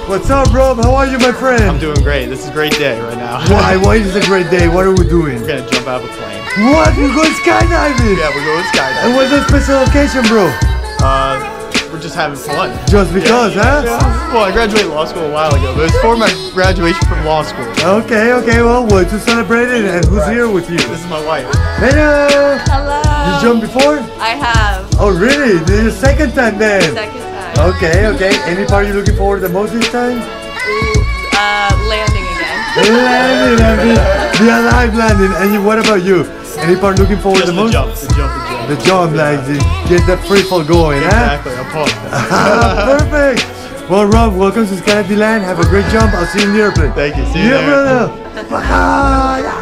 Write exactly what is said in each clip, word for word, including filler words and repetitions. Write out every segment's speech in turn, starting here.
What's up, Rob? How are you, my friend? I'm doing great. This is a great day right now. Why? Why is it a great day? What are we doing? We're gonna jump out of a plane. What? We're going skydiving? Yeah, we're going skydiving. And what's the special occasion, bro? Uh, we're just having fun. Just because, yeah, huh? Yeah. Well, I graduated law school a while ago, but it's for my graduation from law school. Okay, okay. Well, we're to celebrate it. And who's here with you? This is my wife. Hello. Hello. You jumped before? I have. Oh, really? This is your second time then? Second time. Okay, okay. Any part you looking forward the most this time? Uh, landing again. Landing, I mean, the alive landing. And you, what about you? Any part looking forward Just the most? the jump, the jump, the jump. The jump, like, to get that free fall going, Exactly, I'm pumped. huh? Perfect. Well, Rob, welcome to Skydiving Land. Have a great jump. I'll see you in the airplane. Thank you. See you Yeah, there. brother. Bye.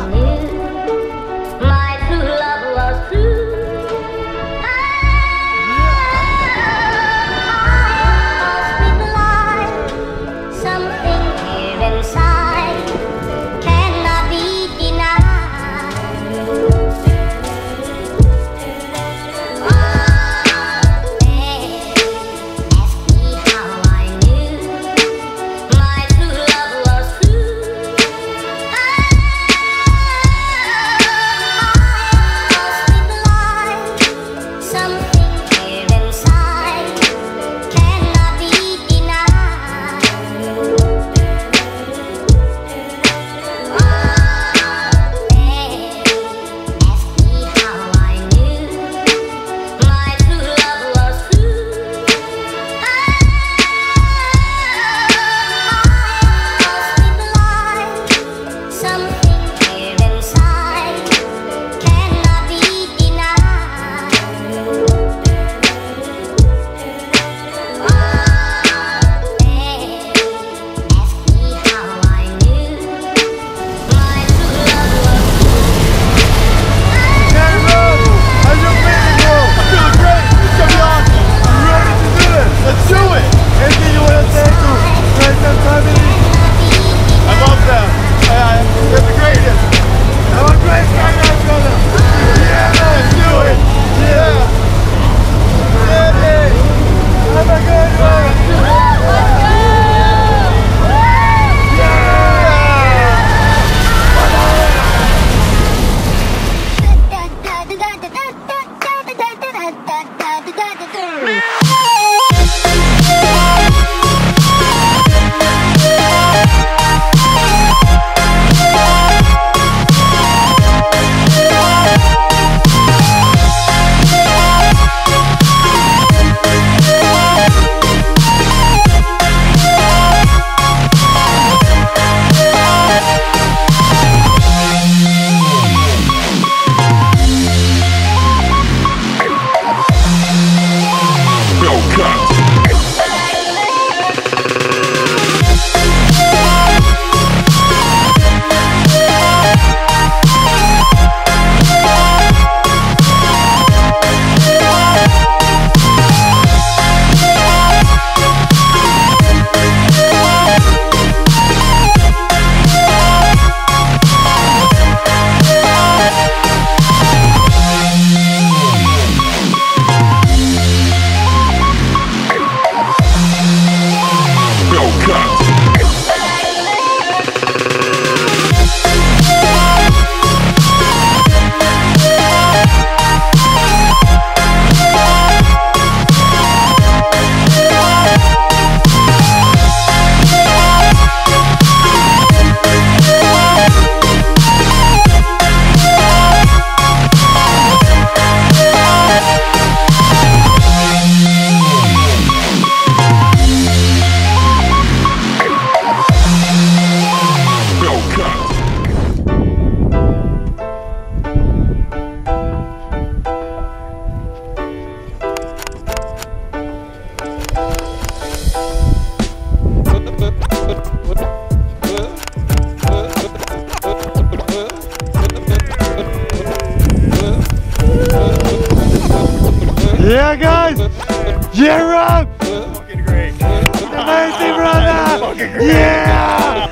Yeah, guys! Yeah, Rob! Fucking great. Amazing, brother! Fucking great. Yeah!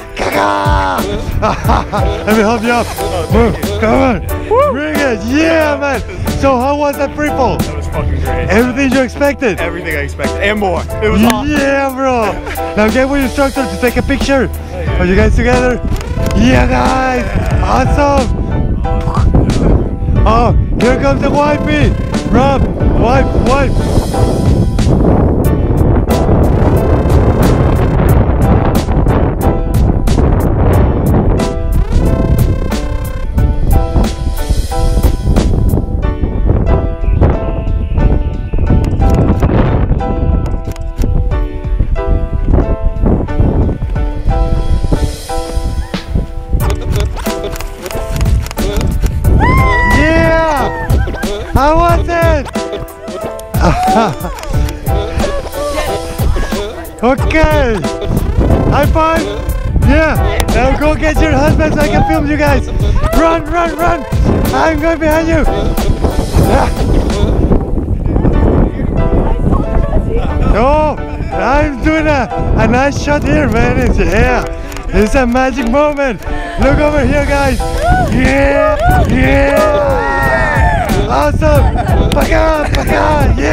Kaka! Let me help you up. Oh, thank you. Come on! Bring it! Yeah, man! So, how was that free fall? That was fucking great. Everything you expected. Everything I expected and more. It was awesome. Yeah, bro. Now get with your instructor to take a picture. Are you guys together? Yeah, guys. Awesome. Oh, here comes the wifey. Rob, wipe, wipe. How was it? Okay. High five. Yeah. Now go get your husband so I can film you guys. Run, run, run. I'm going behind you. No, I'm doing a, a nice shot here, man. It's, yeah. It's a magic moment. Look over here, guys. Yeah. Yeah. Awesome! Пока! Пока! Yeah!